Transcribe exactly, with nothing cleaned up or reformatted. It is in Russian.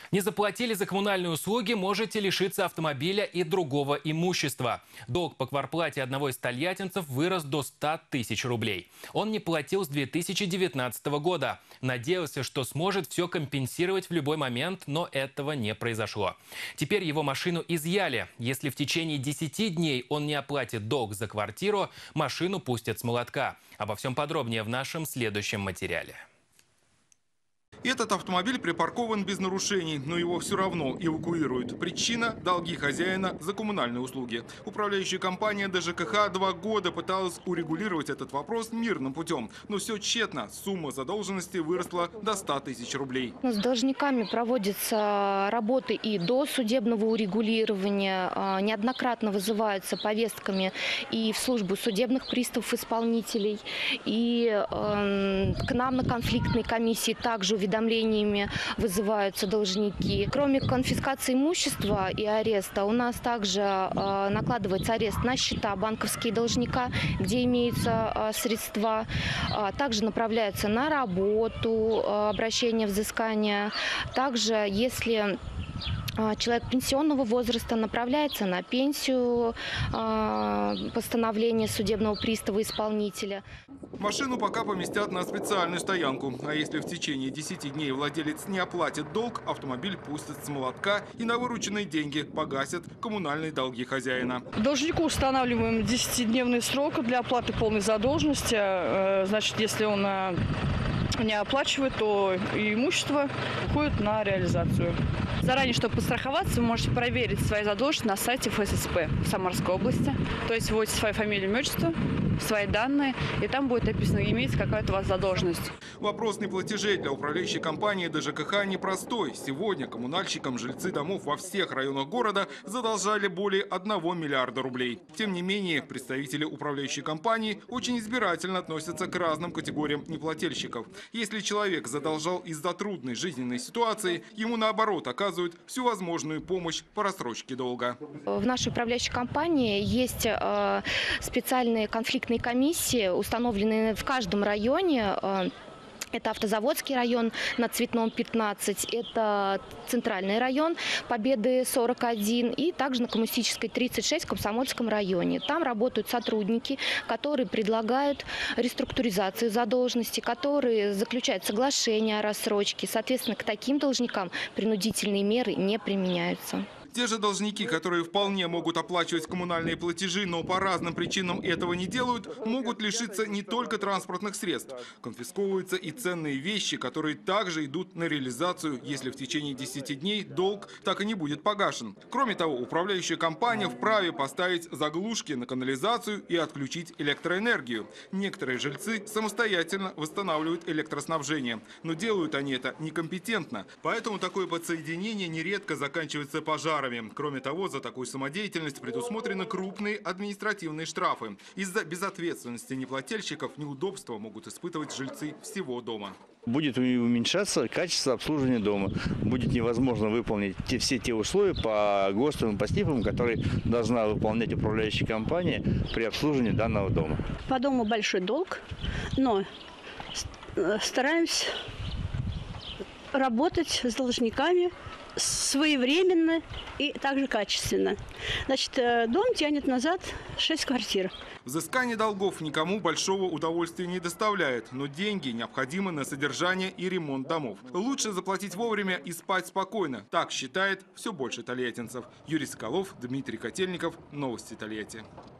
Не заплатили за коммунальные услуги, можете лишиться автомобиля и другого имущества. Долг по квартплате одного из тольяттинцев вырос до ста тысяч рублей. Он не платил с две тысячи девятнадцатого года. Надеялся, что сможет все компенсировать в любой момент, но этого не произошло. Теперь его машину изъяли. Если в течение десяти дней он не оплатит долг за квартиру, машину пустят с молотка. Обо всем подробнее в нашем следующем материале. Этот автомобиль припаркован без нарушений, но его все равно эвакуируют. Причина – долги хозяина за коммунальные услуги. Управляющая компания ДЖКХ два года пыталась урегулировать этот вопрос мирным путем. Но все тщетно. Сумма задолженности выросла до ста тысяч рублей. С должниками проводятся работы и до судебного урегулирования. Неоднократно вызываются повестками и в службу судебных приставов-исполнителей, и э, к нам на конфликтной комиссии также уведомляются. Уведомлениями вызываются должники. Кроме конфискации имущества и ареста, у нас также э, накладывается арест на счета банковские должника, где имеются э, средства. Э, также направляется на работу э, обращение взыскания. Также, если человек пенсионного возраста направляется на пенсию, постановление судебного пристава исполнителя. Машину пока поместят на специальную стоянку. А если в течение десяти дней владелец не оплатит долг, автомобиль пустят с молотка и на вырученные деньги погасят коммунальные долги хозяина. Должнику устанавливаем десятидневный срок для оплаты полной задолженности. Значит, если он не оплачивает, то и имущество уходит на реализацию. Заранее, чтобы подстраховаться, вы можете проверить свои задолженности на сайте эф эс эс пэ в Самарской области. То есть вводите свою фамилию, имя, отчество, свои данные, и там будет написано, имеется какая-то у вас задолженность. Вопрос неплатежей для управляющей компании ДЖКХ непростой. Сегодня коммунальщикам жильцы домов во всех районах города задолжали более одного миллиарда рублей. Тем не менее, представители управляющей компании очень избирательно относятся к разным категориям неплательщиков. Если человек задолжал из-за трудной жизненной ситуации, ему наоборот оказывают всю возможную помощь по рассрочке долга. В нашей управляющей компании есть э, специальные конфликтные комиссии, установленные в каждом районе. Э, Это Автозаводский район на Цветном пятнадцать, это Центральный район Победы сорок один и также на Коммунистической тридцать шесть в Комсомольском районе. Там работают сотрудники, которые предлагают реструктуризацию задолженности, которые заключают соглашения о рассрочке. Соответственно, к таким должникам принудительные меры не применяются. Те же должники, которые вполне могут оплачивать коммунальные платежи, но по разным причинам этого не делают, могут лишиться не только транспортных средств. Конфисковываются и ценные вещи, которые также идут на реализацию, если в течение десяти дней долг так и не будет погашен. Кроме того, управляющая компания вправе поставить заглушки на канализацию и отключить электроэнергию. Некоторые жильцы самостоятельно восстанавливают электроснабжение, но делают они это некомпетентно. Поэтому такое подсоединение нередко заканчивается пожаром. Кроме того, за такую самодеятельность предусмотрены крупные административные штрафы. Из-за безответственности неплательщиков неудобства могут испытывать жильцы всего дома. Будет уменьшаться качество обслуживания дома. Будет невозможно выполнить те, все те условия по ГОСТам, по СНИПам, которые должна выполнять управляющая компания при обслуживании данного дома. По дому большой долг, но стараемся работать с должниками своевременно и также качественно. Значит, дом тянет назад шесть квартир. Взыскание долгов никому большого удовольствия не доставляет, но деньги необходимы на содержание и ремонт домов. Лучше заплатить вовремя и спать спокойно. Так считает все больше тольяттинцев. Юрий Соколов, Дмитрий Котельников. Новости Тольятти.